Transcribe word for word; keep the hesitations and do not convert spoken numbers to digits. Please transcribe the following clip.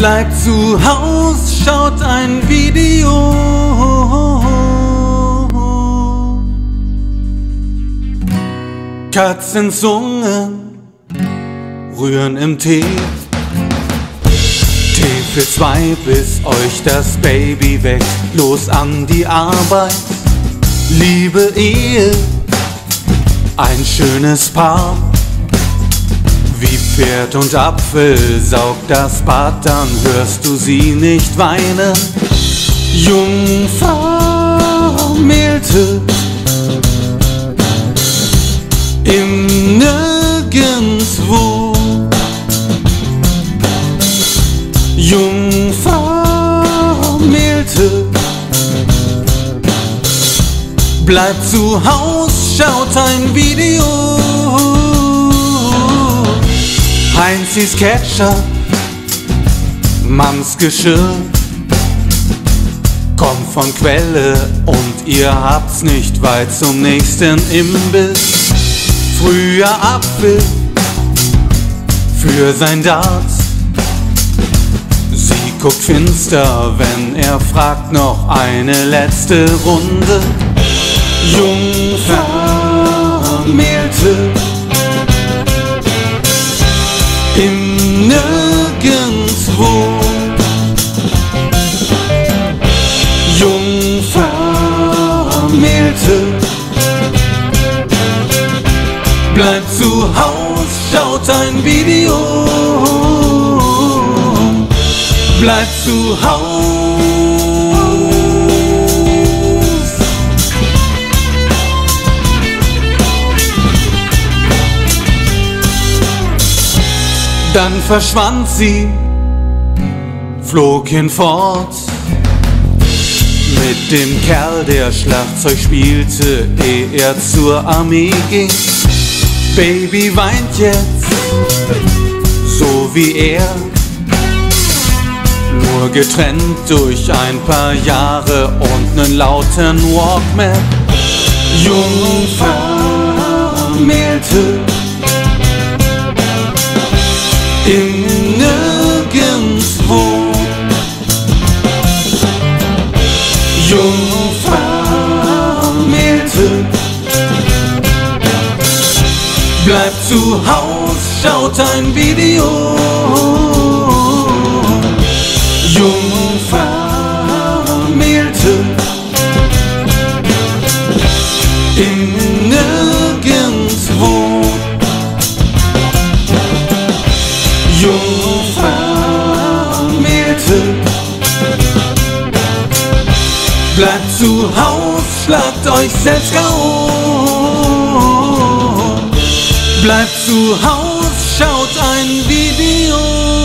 Bleibt zu Haus, schaut ein Video. Katzenzungen rühren im Tee. Tee für zwei, bis euch das Baby weckt. Los an die Arbeit, liebe Ehe, ein schönes Paar. Wie Pferd und Apfel saugt das Bad, dann hörst du sie nicht weinen. Jungfrau Melte im Nirgendwo. Jungfrau Melte bleibt zu Haus, schaut ein Video. Heinzis Ketchup, Mams Geschirr kommt von Quelle und ihr habt's nicht weit zum nächsten Imbiss. Früher Apfel für sein Dart. Sie guckt finster, wenn er fragt, noch eine letzte Runde. Jungfrau Melte im Nirgendwo. Jungfrau Melte bleibt zu Haus, schaut ein Video. Bleibt zu Haus. Dann verschwand sie, flog hinfort mit dem Kerl, der Schlagzeug spielte, ehe er zur Armee ging. Baby weint jetzt, so wie er, nur getrennt durch ein paar Jahre und nen lauten Walkman. Jungfrau Melte im Nirgendwo. Jungfrau Melte bleibt zu Haus, schaut ein Video. Jungfrau Melte im Nirgendwo. Jungfrau Melte bleibt zu Haus, schlagt euch selbst auf. Bleibt zu Haus, schaut ein Video.